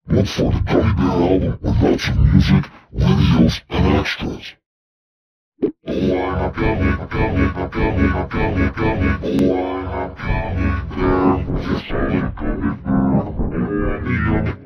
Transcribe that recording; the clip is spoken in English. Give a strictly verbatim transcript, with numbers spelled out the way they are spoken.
Look for the Gummy Bear album with lots of music, videos, and extras. Oh, I'm a gummy, a gummy, a gummy, a gummy, a gummy. Oh, I'm a gummy bear, just a little gummy bear. Oh, I'm a